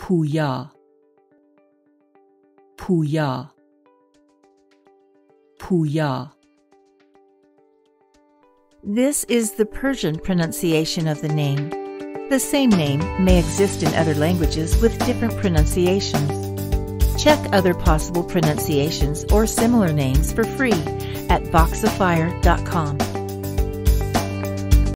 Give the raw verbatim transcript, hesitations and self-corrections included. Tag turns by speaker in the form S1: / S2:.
S1: پویا پویا پویا.
S2: This is the Persian pronunciation of the name. The same name may exist in other languages with different pronunciations. Check other possible pronunciations or similar names for free at voxifier dot com.